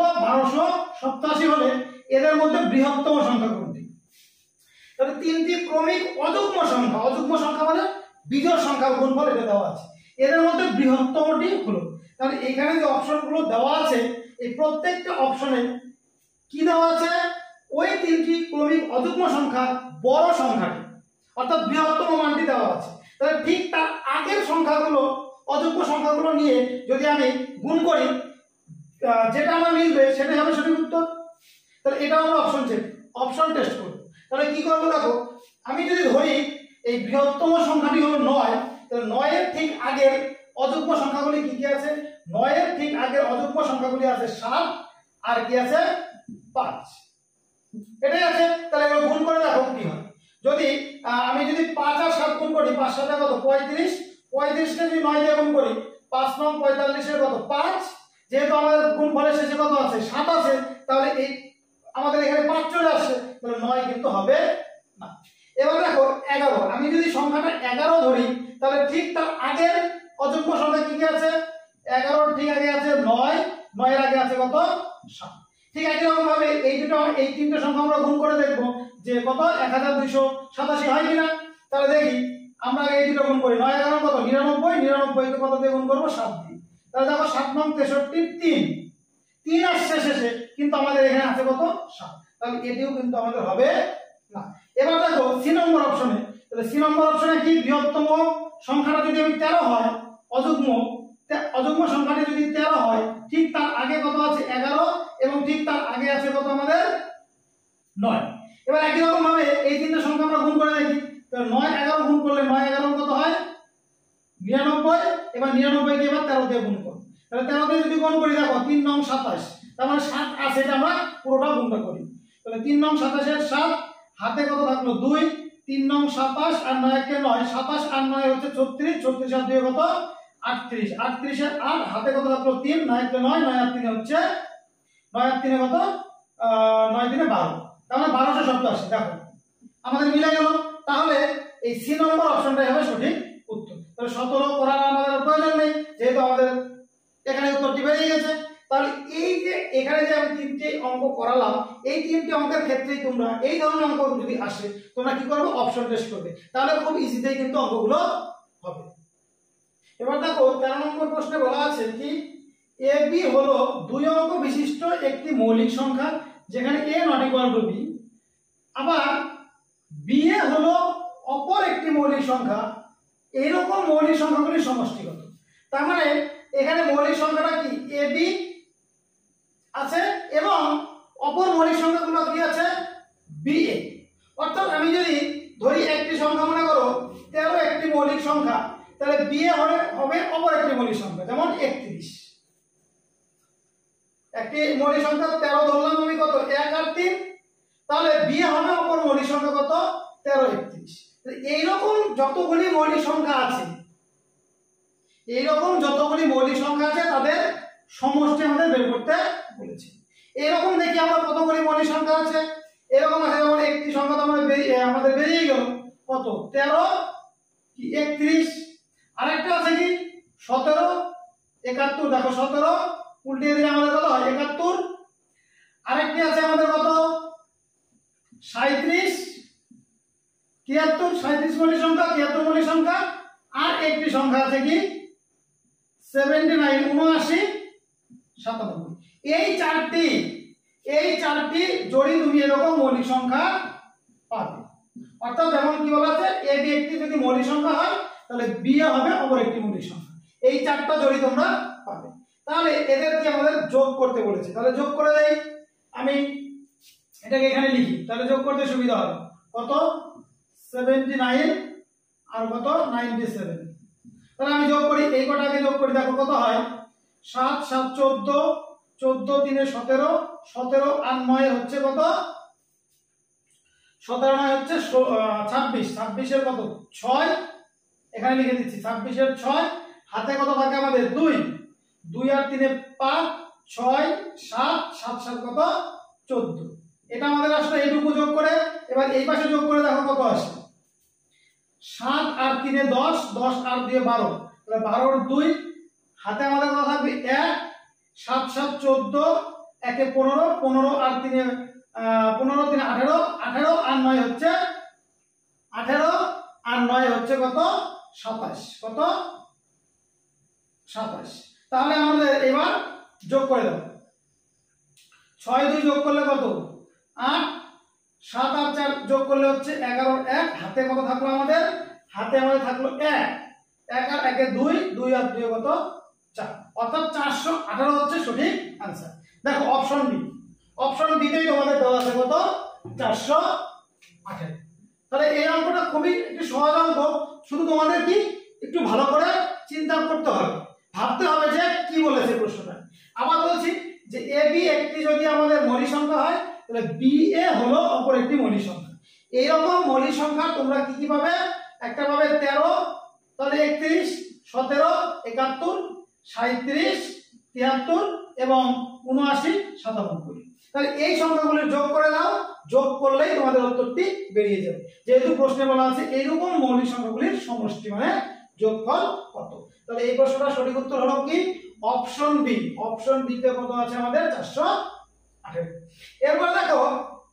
1287 হলে এদের মধ্যে বৃহত্তম সংখ্যা কোনটি? তাহলে তিনটি ক্রমিক অযুগ্ম সংখ্যা, অযুগ্ম সংখ্যা মানে বিজোড় সংখ্যার গুণফল এটা দেওয়া আছে, এদের মধ্যে বৃহত্তমটি হলো। তাহলে এখানে যে অপশনগুলো দেওয়া আছে, এই প্রত্যেকটা অপশনে কি দেওয়া আছে, ওই তিনটি ক্রমিক অযুগ্ম সংখ্যার বড় সংখ্যাটি অর্থাৎ বৃহত্তম মানটি দেওয়া আছে। তাহলে ঠিক তার আগের সংখ্যাগুলো, অযুগ্ম সংখ্যাগুলো নিয়ে যদি আমি গুণ করি, যেটা আমার মিলবে সেটাই হবে সঠিক উত্তর। তাহলে এটা আমরা অপশন টেস্ট করব। তাহলে কি করব, দেখো আমি যদি ধরি এই বৃহত্তম সংখ্যাটি হলো 9, তাহলে 9 এর ঠিক আগের অযুগ্ম সংখ্যাগুলি কি কি আছে, 9 এর ঠিক আগের অযুগ্ম সংখ্যাগুলি আছে 7 আর কি আছে 5, এটাই আছে। তাহলে এগুলো গুণ করে দেখো কি হয়। যদি আমি যদি 5 আর 7 গুণ করি, 5 7 কত 35, 35 কে যদি 9 দিয়ে গুণ করি, 5 9 45 এর কত 5, যেহেতু আমাদের গুণফলের শেষে কত আছে 7 আছে, তাহলে এই আমাদের এখানে 5 চলে আসছে, তাহলে 9 কিন্তু হবে না। এবার দেখো 11, আমি যদি সংখ্যাটা 11 ধরি, তাহলে ঠিক তার আগের অযুগ্ম সংখ্যা কি কি আছে, 11 ঠিক আগে আছে 9, 9 এর আগে আছে কত 7। ঠিক একই রকম ভাবে এই তিনটে সংখ্যা আমরা গুণ করে দেখব যে কত 1287 হয় কিনা। তাহলে দেখি আমরা এই দুটো গুণ করি, 9 11 কত 99, 99 কে কত দিয়ে গুণ করব 7 দিয়ে। তাহলে দেখো 7 9 63, 3 আসছে শেষে, কিন্তু আমাদের এখানে আছে কত 7, তাহলে এটিও কিন্তু আমাদের হবে না। এবার দেখো সি নম্বর অপশনে, তাহলে সি নম্বর অপশনে কি বৃহত্তম সংখ্যাটা যদি আমি 13 হয়, অযুগ্ম সংখ্যাটি যদি 13 হয়, ঠিক তার আগে কত আছে 11 এবং ঠিক তার আগে আছে কত আমাদের 9। এবার একই রকম ভাবে এই তিনটা সংখ্যা আমরা গুণ করে দেখি, তাহলে 9 11 গুণ করলে 9 11 কত হয় 99, এবার 99 কে এবার 13 দিয়ে গুণ করব। তাহলে 13 দিয়ে যদি গুণ করি, দেখো 3 9 27, তার মানে 7 আছে, এটা আমরা পুরোটা গুণটা করি। তাহলে 3 9 27 এর 7, হাতে কত থাকলো 2, 3 9 27 আর 9 কে 9, 27 আর 9 হচ্ছে 36, 36 আর 2 কত 38, 38 এর 8, হাতে কত থাকলো 3, 9 কে 9, 9 আর 3 হচ্ছে 9 আর 3 কত 9 3 12, তাহলে 1287। দেখো আমাদের মিলে গেল। তাহলে এই সি নম্বর অপশনটাই হবে সঠিক উত্তর। তাহলে 17 করার আমাদের প্রয়োজন নেই, যেহেতু আমাদের এখানে উত্তরটি বেরিয়ে গেছে। তাহলে এই যে এখানে যে আমি তিনটি অঙ্ক করালাম, এই তিনটি অঙ্কের ক্ষেত্রেই তোমরা এই ধরনের অঙ্ক যদি আসে, তোমরা কি করবে, অপশন টেস্ট করবে, তাহলে খুব ইজিতেই কিন্তু অঙ্কগুলো হবে। এবার দেখো 13 নম্বর প্রশ্নে বলা আছে কি, এ বি হলো 2 অঙ্ক বিশিষ্ট একটি মৌলিক সংখ্যা যেখানে a not equal to b, আবার বি এ হলো অপর একটি মৌলিক সংখ্যা, এইরকম মৌলিক সংখ্যাগুলির সমষ্টি কত। তার মানে এখানে মৌলিক সংখ্যাটা কি এ বি আছে এবং অপর মৌলিক সংখ্যাগুলো কি আছে বি এ। অর্থাৎ আমি যদি ধরি একটি সংখ্যা মনে বিয়ে হবে হবে অপর একটি মৌলিক সংখ্যা, যেমন 31। একটি মৌলিক সংখ্যা 13 ধরলাম আমি, কত 1 আর 3, তাহলে বিয়ে হবে অপর মৌলিক সংখ্যা কত 13 31। এইরকম যতগুলি মৌলিক সংখ্যা আছে, এইরকম যতগুলি মৌলিক সংখ্যা আছে তাদের সমষ্টি আমাদের বের করতে বলেছে। এরকম দেখি আমরা কতগুলি মৌলিক সংখ্যা আছে। এরকম আছে যেমন একটি সংখ্যা তো আমাদের বেরিয়ে গেল কত 13 কি 31। আরেকটা আছে কি 17 71, দেখো 17 উল্টিয়ে দিলে আমাদের কত হয় 71। আরেকটি আছে আমাদের কত 37 73, 37 মৌলিক সংখ্যা 73 মৌলিক সংখ্যা। আর একটি সংখ্যা আছে কি 79 79 97। এই চারটি জড়ি তুমি এরকম মৌলিক সংখ্যা পাবে। অর্থাৎ যেমন কি বলা আছে, এ বি একটি যদি মৌলিক সংখ্যা হয় তাহলে বি হবে অপর একটি মৌলিক সংখ্যা। এই চারটা জড়ি তোমরা পাবে। তাহলে এদেরকে আমাদের যোগ করতে বলেছে, তাহলে যোগ করে দেই। আমি এটাকে এখানে লিখি, তাহলে যোগ করতে সুবিধা হবে। কত 79 আর কত 97। তাহলে আমি যোগ করি, এই কটাকে যোগ করি, দেখো কত হয় 7 7 14, 14 3 17, 17 আর 9 হচ্ছে কত 17 9 হচ্ছে 26, 26 এর কত 6, এখানে লিখে দিচ্ছি 26 এর 6। হাতে কত থাকে আমাদের 2, 2 আর 3 5, 6 7 7 7 কত 14। এটা আমাদের আসলে এইটুকু যোগ করে, এবার এই পাশে যোগ করে দেখো কত আসে 7 আর 3 10, 10 আর 2 12, তাহলে 12 আর 2 হাতে আমাদের কত থাকবে 1, 7 7 14, 1 এ 15, 15 আর 3 15 3 18, 18 আর 9 হচ্ছে 18 আর 9 হচ্ছে কত 27, কত 27। তাহলে আমাদের এবার যোগ করে দাও, 6 2 যোগ করলে কত 8, 7 আর 4 যোগ করলে হচ্ছে 11 1। হাতে কত থাকলো আমাদের, হাতে আমাদের থাকলো 1, 1 আর 1 এ 2, 2 আর 2 কত 4, অর্থাৎ 418 হচ্ছে সঠিক आंसर। দেখো অপশন বি, অপশন বি তেই তোমাদের দেওয়া আছে কত 418। তাহলে এই অঙ্কটা খুবই একটু সহজ অঙ্ক, শুধু তোমাদের কি একটু ভালো করে চিন্তা করতে হবে, ভাবতে হবে যে কি বলেছে প্রশ্নটা। আবার বলছি যে এ বি একটি যদি আমাদের মৌলিক সংখ্যা হয় তাহলে বি এ হলো অপর একটি মৌলিক সংখ্যা। এইরকম মৌলিক সংখ্যা তোমরা কি কি পাবে, একটা পাবে 13, তাহলে 31, 17 71, 37 73 এবং 79 97। তাহলে এই সংখ্যাগুলোর যোগ করে দাও, যোগ করলেই তোমাদের উত্তরটি বেরিয়ে যাবে। যেহেতু প্রশ্নে বলা আছে এইরকম মৌলিক সংখ্যাগুলির সমষ্টি মানে যোগফল কত। তাহলে এই প্রশ্নটার সঠিক উত্তর হলো কি অপশন বি। অপশন বি তে কত আছে আমাদের 418। এরপর দেখো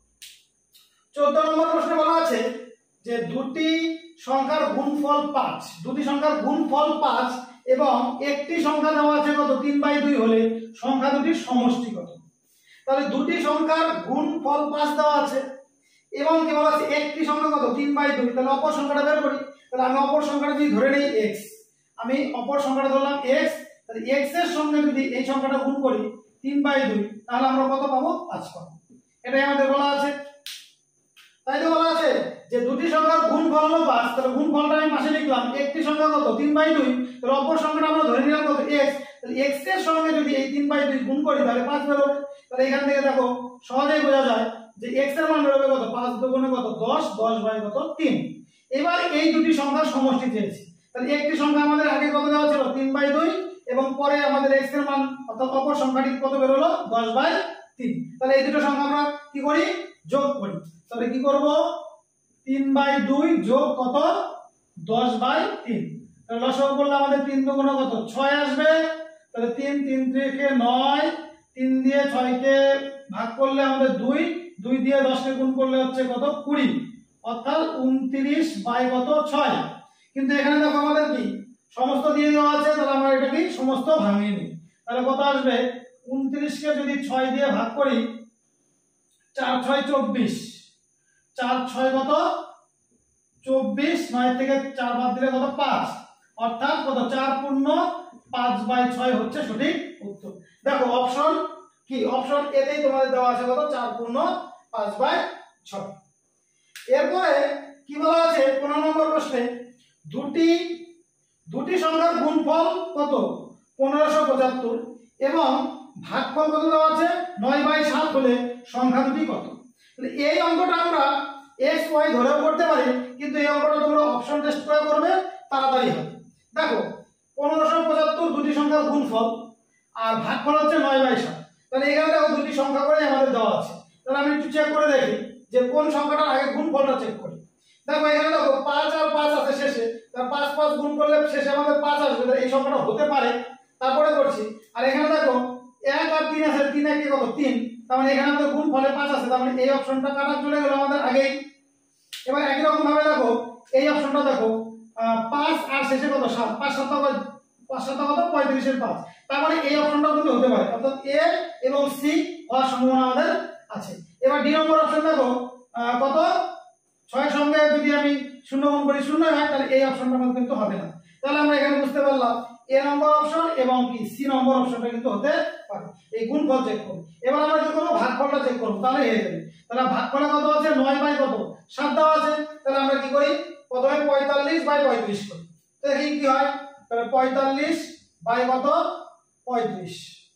14 নম্বর প্রশ্নে বলা আছে যে দুটি সংখ্যার গুণফল 5, দুটি সংখ্যার গুণফল 5 এবং একটি সংখ্যা দেওয়া আছে কত 3/2 হলে সংখ্যা দুটির সমষ্টি কত। তাহলে দুটি সংখ্যার গুণফল 5 দেওয়া আছে এবং কি বলা আছে একটি সংখ্যা কত 3/2, তাহলে অপর সংখ্যাটা বের করি। তাহলে আমি অপর সংখ্যাটা যদি ধরে নেই x, আমি অপর সংখ্যাটা ধরলাম x, তাহলে x এর সঙ্গে যদি এই সংখ্যাটা গুণ করি 3/2 তাহলে আমরা কত পাবো 5 পাবো। এটাই আমাদের বলা আছে। তাই তো বলা আছে যে দুটি সংখ্যার গুণফল হলো 5, তাহলে গুণফলটা আমি পাশে লিখলাম। একটি সংখ্যা কত 3/2, তাহলে অপর সংখ্যাটা আমরা ধরে নিলাম কত x, তাহলে x এর সঙ্গে যদি এই 3/2 গুণ করি তাহলে 5 বের হবে। তাহলে এখান থেকে দেখো সহজেই বোঝা যায় যে x এর মান বের হবে কত 5 দুগুণে কত 10, 10 বাই কত 3। এবার এই দুটি সংখ্যার সমষ্টি চেয়েছি, তাহলে একটি সংখ্যা আমাদের আগে কত দেওয়া ছিল 3/2 এবং পরে আমাদের x এর মান অর্থাৎ অপর সংখ্যাটি কত বের হলো 10/3। তাহলে এই দুটো সংখ্যা আমরা কি করি যোগ করি। তাহলে কি করব 3/2 যোগ কত 10/3, তাহলে লসাগু করলে আমাদের 3 দুগুণে কত 6 আসবে। তাহলে 3 3 থেকে 9, 3 দিয়ে 6 কে ভাগ করলে আমাদের 2, 2 দিয়ে 10 কে গুণ করলে হচ্ছে কত 20, অর্থাৎ 29 বাই কত 6। কিন্তু এখানে দেখো আমাদের কি সমস্ত দিয়ে দেওয়া আছে, তাহলে আমরা এটা কি সমস্ত ভাঙিয়ে নিই। তাহলে কত আসবে 29 কে যদি 6 দিয়ে ভাগ করি 4 6 24, 4 6 কত 24, 9 থেকে 4 বাদ দিলে কত 5, অর্থাৎ কত 4 পূর্ণ 5/6 হচ্ছে সঠিক উত্তর। দেখো অপশন কি অপশন এ তেই তোমাদের দেওয়া আছে কত 4 পূর্ণ 5/6। এরপরে কি বলা আছে 15 নম্বর প্রশ্নে দুটি দুটি সংখ্যার গুণফল কত 1575 এবং ভাগফল কত দেওয়া আছে 9/7 হলে সংখ্যা দুটি কত। তাহলে এই অঙ্কটা আমরা x y ধরেও করতে পারি, কিন্তু এই অঙ্কটা তোমরা অপশন টেস্ট করে করবে, তাড়াতাড়ি হবে। দেখো 1575 দুটি সংখ্যার গুণফল আর ভাগফল হচ্ছে 9/7। তাহলে এখানে দেখো দুটি সংখ্যা করে আমাদের দেওয়া আছে। তাহলে আমি একটু চেক করে দেখি যে কোন সংখ্যাটার আগে গুণফলটা চেক করি। দেখো এখানে দেখো 5 আর 5 আছে শেষে, তার 5 5 গুণ করলে শেষে আমাদের 5 আসবে, তাহলে এই সংখ্যাটা হতে পারে, তারপরে করছি। আর এখানে দেখো 1 আর 3 আছে, 3 একে কত 3, তার মানে এখানে আমাদের গুণফলে 5 আছে, তার মানে এই অপশনটা কাটা চলে গেল আমাদের আগেই। এবার একই রকম ভাবে দেখো এই অপশনটা দেখো 5 আর শেষে কত 7, 5 7 কত 35 এর 5, তার মানে এই অপশনটাও কিন্তু হতে পারে, অর্থাৎ এ এবং সি হওয়ার সম্ভাবনা আমাদের আছে। এবার ডি নম্বর অপশন দেখো কত 6 এর সঙ্গে যদি আমি 0 গুণ করি 0 হয়, তাহলে এই অপশনটা আমাদের কিন্তু হবে না। তাহলে আমরা এখানে বুঝতে পারলাম এ নম্বর অপশন এবং কি সি নম্বর অপশনটা কিন্তু হতে পারে। এই গুণফল চেক করব। এবার আমরা কি করব ভাগফলটা চেক করব, তাহলে হয়ে যাবে। তাহলে ভাগফলে কত আছে 9/7 দেওয়া আছে, তাহলে আমরা কি করি প্রথমে 45/35 করি, তাহলে কি হয় তাহলে 45/35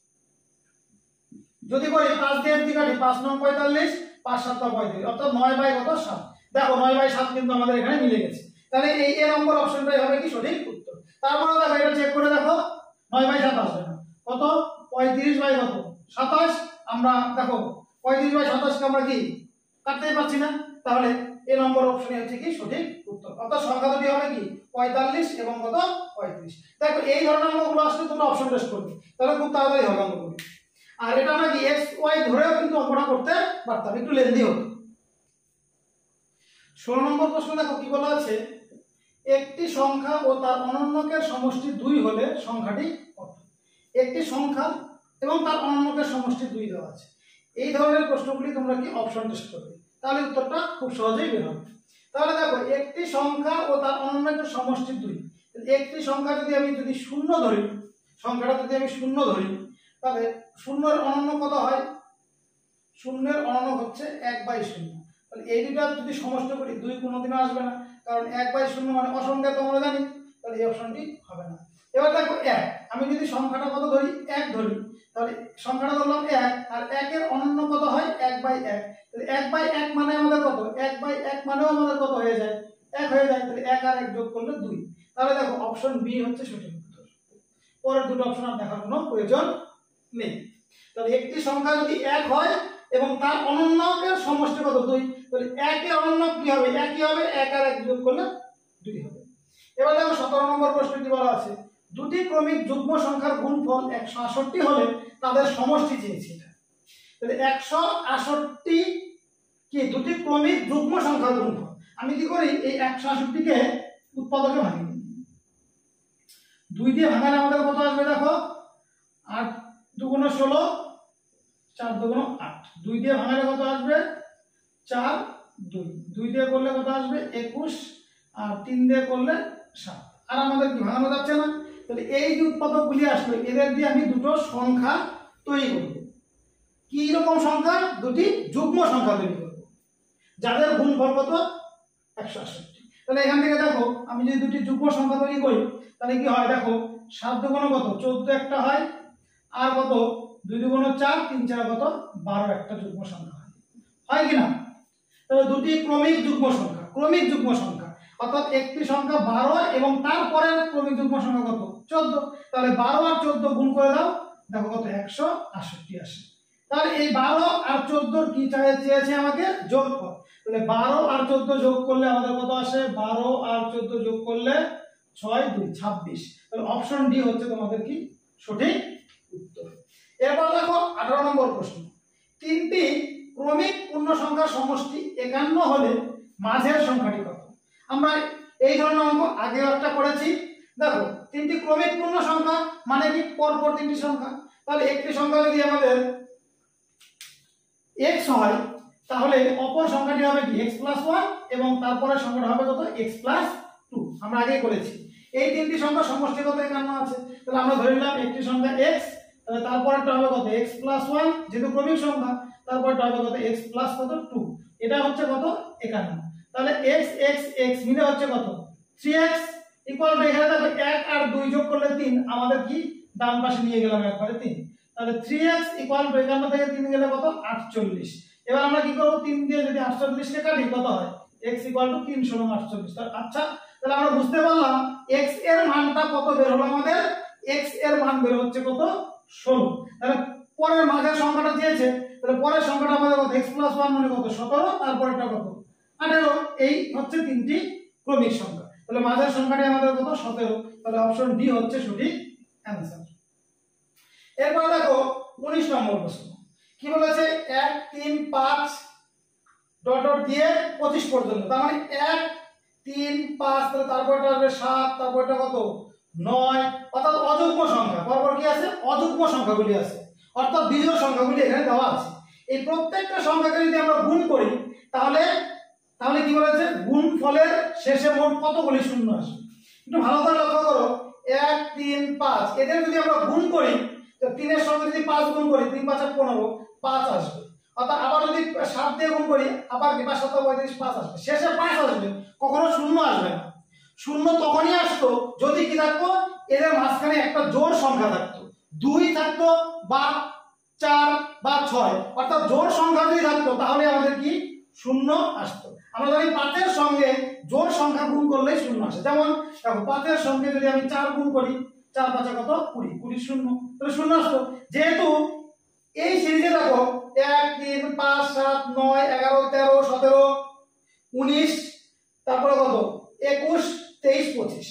যদি করি 5 দিয়ে কি কাটি 5 9 45 5 7 35, অর্থাৎ 9/7। দেখো 9/7 কিন্তু আমাদের এখানে মিলে গেছে। তাহলে এই এ নম্বর অপশনটাই হবে কি সঠিক উত্তর। তারপরে দেখো এটা চেক করে দেখো 9/7 আসবে না, কত 35/27। আমরা দেখো 35/27 কে আমরা কি কাটতেই পারছি না, তাহলে এ নম্বর অপশনই হচ্ছে কি সঠিক উত্তর। অর্থাৎ সংখ্যা দুটি হবে কি 45 এবং কত 35। দেখো এই ধরনের অঙ্কগুলো আসলে তোমরা অপশন টেস্ট করবে, তাহলে খুব তাড়াতাড়ি হবে অঙ্কগুলো। আর এটা আমরা কি এক্স ওয়াই ধরেও কিন্তু অঙ্কটা করতে পারতাম, একটু লেন্দি হতো। 16 নম্বর প্রশ্ন দেখো কি বলা আছে, একটি সংখ্যা ও তার অনন্যকের সমষ্টি 2 হলে সংখ্যাটি কত। একটি সংখ্যা এবং তার অনন্যকের সমষ্টি 2 দেওয়া আছে। এই ধরনের প্রশ্নগুলি তোমরা কি অপশন টেস্ট করবে, তাহলে উত্তরটা খুব সহজেই বের হবে। তাহলে দেখো একটি সংখ্যা ও তার অনন্যকের সমষ্টি 2, একটি সংখ্যা যদি আমি 0 ধরি, সংখ্যাটা যদি আমি 0 ধরি, তাহলে 0 এর অনন্য কত হয়, 0 এর অনন্য হচ্ছে 1/0। তাহলে এই দুটো যদি সমষ্টি করি 2 কোনোদিনও আসবে না, কারণ 1/0 মানে অসংখ্যা তোমরা জানি, তাহলে এই অপশনটি হবে না। এবার দেখো 1, আমি যদি সংখ্যাটা কত ধরি 1 ধরি, তাহলে সংখ্যাটা ধরলাম 1, আর 1 এর অনন্য কত হয় 1/1। তাহলে 1/1 মানে আমাদের কত 1/1 মানেও আমাদের কত হয়ে যায় 1 হয়ে যায়, তাহলে 1 আর 1 যোগ করলে 2। তাহলে দেখো অপশন বি হচ্ছে সঠিক উত্তর। পরের দুটো অপশন আর দেখার কোনো প্রয়োজন নেই। তাহলে একটি সংখ্যা যদি 1 হয় এবং তার অনন্যকের সমষ্টি কত 2, তাহলে 1 এর অনন্য কি হবে 1ই হবে, 1 আর 1 যোগ করলে 2 হবে। এবার দেখো 17 নম্বর প্রশ্ন কি বলা আছে, দুটি ক্রমিক যুগ্ম সংখ্যার গুণফল 168 হলে তাদের সমষ্টি চেয়েছে। তাহলে 168 কি দুটি ক্রমিক যুগ্ম সংখ্যার গুণফল। আমি কি করি এই 168 কে উৎপাদকে ভাঙি, 2 দিয়ে ভাঙালে আমাদের কত আসবে দেখো 8 2 × 16 4 2 × 8, 2 দিয়ে ভাঙালে কত আসবে 4 2, 2 দিয়ে করলে কত আসবে 21, আর 3 দিয়ে করলে 7। আর আমাদের কি ভাঙানো যাচ্ছে না, তাহলে এই যে উৎপাদকগুলি আসবে এদের দিয়ে আমি দুটো সংখ্যা তৈরি করব। কি রকম সংখ্যা, দুটি যুগ্ম সংখ্যা তৈরি করব যাদের গুণফল কত 168। তাহলে এখান থেকে দেখো আমি যদি দুটি যুগ্ম সংখ্যা তৈরি করি, তাহলে কি হয় দেখো 7 2 × কত 14 একটা হয়, আর কত 2 2 × 4 3 4 কত 12 একটা যুগ্ম সংখ্যা হয় কি না। তাহলে দুটি ক্রমিক যুগ্ম সংখ্যা, ক্রমিক যুগ্ম সংখ্যা অর্থাৎ একটি সংখ্যা 12 এবং তারপরের ক্রমিক যুগ্ম সংখ্যা কত 14। তাহলে 12 আর 14 গুণ করে দাও, দেখো কত 168 আসে। তাহলে এই 12 আর 14 কি চেয়েছে আমাকে যোগফল, তাহলে 12 আর 14 যোগ করলে আমাদের কত আসে 12 আর 14 যোগ করলে 6 2 26। তাহলে অপশন ডি হচ্ছে তোমাদের কি সঠিক উত্তর। এরপর দেখো 18 নম্বর প্রশ্ন, তিনটি ক্রমিক পূর্ণ সংখ্যার সমষ্টি 51 হলে মাঝের সংখ্যাটি কত। আমরা এই ধরনের অঙ্ক আগেও একটা করেছি। দেখো তিনটি ক্রমিক পূর্ণ সংখ্যা মানে কি পরপর তিনটি সংখ্যা, তাহলে একটি সংখ্যা যদি আমাদের x হয়, তাহলে অপর সংখ্যাটি হবে কি x + 1 এবং তারপরে সংখ্যাটা হবে কত x + 2। আমরা আগেই বলেছি এই তিনটি সংখ্যা সমষ্টি কত 51 আছে। তাহলে আমরা ধরে নিলাম একটি সংখ্যা x, তাহলে তারপরটা হবে কত x + 1 যেহেতু ক্রমিক সংখ্যা, তারপরটা হবে কত x + কত 2, এটা হচ্ছে কত 51। তাহলে x x x মিলে হচ্ছে কত 3x, ইকুয়াল টু এখানে দেখো 1 আর 2 যোগ করলে 3, আমাদের কি ডান পাশে নিয়ে গেলাম একবারে 3, তাহলে 3x ইকুয়াল টু এখান থেকে 3 গেলে কত 48। এবার আমরা কি করব 3 দিয়ে যদি 48 কে কাটি কত হয় x ইকুয়াল টু 3 সমান 48। আচ্ছা তাহলে আমরা বুঝতে পারলাম x এর মানটা কত বের হলো আমাদের, x এর মান বের হচ্ছে কত 16। তাহলে পরের মাঝের সংখ্যাটা দিয়েছে, তাহলে পরের সংখ্যাটা আমাদের কত x + 1 মানে কত 17, তারপরেরটা কত 18। এই হচ্ছে তিনটি ক্রমিক সংখ্যা, তাহলে মাঝের সংখ্যাটি আমাদের কত 17, তাহলে অপশন ডি হচ্ছে সঠিক অ্যানসার। এরপর দেখো 19 নম্বর প্রশ্ন কি বলেছে 1 3 5 ডট ডট দিয়ে 25 পর্যন্ত, তার মানে 1 3 5, তাহলে তারপরটা আসবে 7, তারপরটা কত 9, অর্থাৎ অযুগ্ম সংখ্যা। পরপর কি আছে অযুগ্ম সংখ্যাগুলি আছে, অর্থাৎ বিজোড় সংখ্যাগুলি এখানে দেওয়া আছে। এই প্রত্যেকটা সংখ্যাকে যদি আমরা গুণ করি তাহলে কি বলেছে গুণফলের শেষে মোট কতগুলি শূন্য আসবে। একটু ভালো করে লক্ষ্য করো 1 3 5 এদের যদি আমরা গুণ করি, তো 3 এর সঙ্গে যদি 5 গুণ করি 3 5 15 5 আসবে, অর্থাৎ আবার যদি 7 দিয়ে গুণ করি আবার 5 7 35 5 আসবে, শেষে 5 আসবে, কখনো শূন্য আসবে না। শূন্য তখনই আসতো যদি কি থাকতো এদের মাঝখানে একটা জোড় সংখ্যা থাকতো, 2 থাকতো বা 4 বা 6, অর্থাৎ জোড় সংখ্যা যদি থাকতো তাহলে আমাদের কি শূন্য আসতো। আমরা জানি 5 এর সঙ্গে জোড় সংখ্যা গুণ করলেই শূন্য আসে। যেমন দেখো 5 এর সঙ্গে যদি আমি 4 গুণ করি 4 5 কত 20, 20 শূন্য, তাহলে শূন্য আসতো। যেহেতু এই সিরিজে দেখো 1 3 5 7 9 11 13 17 19, তারপরে কত 21 23 25,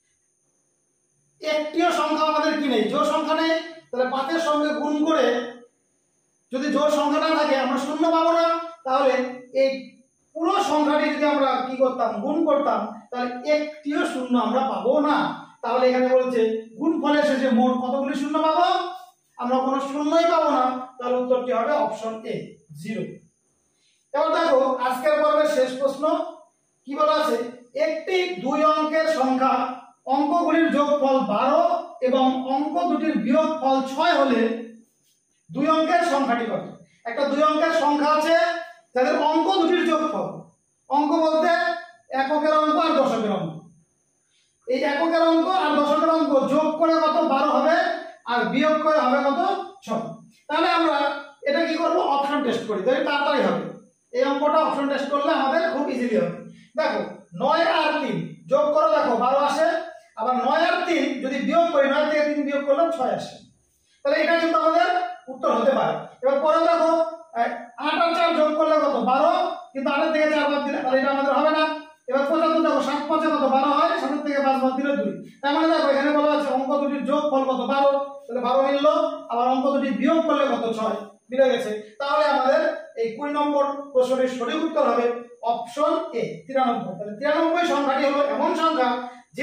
একটিও সংখ্যা আমাদের কি নেই, জোড় সংখ্যা নেই। তাহলে 5 এর সঙ্গে গুণ করে যদি জোড় সংখ্যা না থাকে আমরা শূন্য পাবো না, তাহলে এই পুরো সংখ্যাটি যদি আমরা কি করতাম গুণ করতাম তাহলে একটিও শূন্য আমরা পাবো না। তাহলে এখানে বলছে গুণফলের শেষে মোট কতগুলি শূন্য পাবো, আমরা কোনো শূন্যই পাবো না, তাহলে উত্তরটি হবে অপশন এ 0। এবার দেখো আজকের পর্বের শেষ প্রশ্ন কি বলা আছে, একটি 2 অঙ্কের সংখ্যা অঙ্কগুলির যোগফল 12 এবং অঙ্ক দুটির বিয়োগফল 6 হলে 2 অঙ্কের সংখ্যাটি কত। একটা 2 অঙ্কের সংখ্যা আছে যাদের অঙ্ক দুটির যোগফল, অঙ্ক বলতে এককের অঙ্ক আর দশকের অঙ্ক, এই এককের অঙ্ক আর দশকের অঙ্ক যোগ করে কত 12 হবে আর বিয়োগ করে হবে কত 6। তাহলে আমরা এটা কি করব অপশন টেস্ট করি, তাহলে তাড়াতাড়ি হবে। এই অঙ্কটা অপশন টেস্ট করলে আমাদের খুব ইজিলি হবে। দেখো 9 আর 3 যোগ করো, দেখো 12 আসে, আবার 9 আর 3 যদি বিয়োগ করি 9 থেকে 3 বিয়োগ করলে 6 আসে, তাহলে এটা কিন্তু আমাদের উত্তর হতে পারে। এবার পরে দেখো 8 আর 4 যোগ করলে কত 12, কিন্তু 8 থেকে 4 বাদ দিলে তাহলে এটা আমাদের হবে না। এবার 75 দেখো 7 5 কত 12 হয়, 7 থেকে 5 বাদ দিলে 2, তার মানে দেখো এখানে বলা আছে অঙ্ক দুটির যোগফল কত 12, তাহলে 12 মিললো, আবার অঙ্ক দুটি বিয়োগ করলে কত 6 মিলে গেছে। তাহলে আমাদের এই 20 নম্বর প্রশ্নের সঠিক উত্তর হবে অপশন এ 93। তাহলে 93 সংখ্যাটি হলো এমন সংখ্যা যে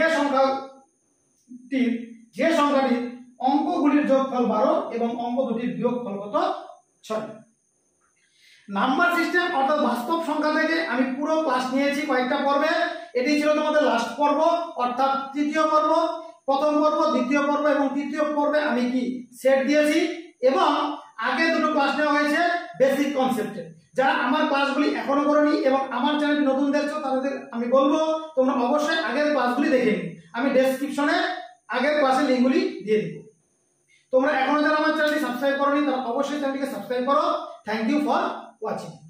সংখ্যাটি অঙ্কগুলির যোগফল 12 এবং অঙ্ক দুটির বিয়োগফল কত 6। নাম্বার সিস্টেম অর্থাৎ বাস্তব সংখ্যা থেকে আমি পুরো ক্লাস নিয়েছি কয়েকটা পর্বে, এটি ছিল তোমাদের লাস্ট পর্ব অর্থাৎ তৃতীয় পর্ব। প্রথম পর্ব, দ্বিতীয় পর্ব এবং তৃতীয় পর্বে আমি কি সেট দিয়েছি এবং আগে দুটো ক্লাস নেওয়া হয়েছে বেসিক কনসেপ্টে। যারা আমার ক্লাসগুলি এখনো করোনি এবং আমার চ্যানেলটি নতুন দেখছো তাদের আমি বলবো তোমরা অবশ্যই আগের ক্লাসগুলি দেখে নিও, আমি ডেসক্রিপশনে আগের ক্লাসের লিঙ্কগুলি দিয়ে দিব। তোমরা এখনো যারা আমার চ্যানেলটি সাবস্ক্রাইব করোনি তারা অবশ্যই চ্যানেলটিকে সাবস্ক্রাইব করো। Thank you for watching.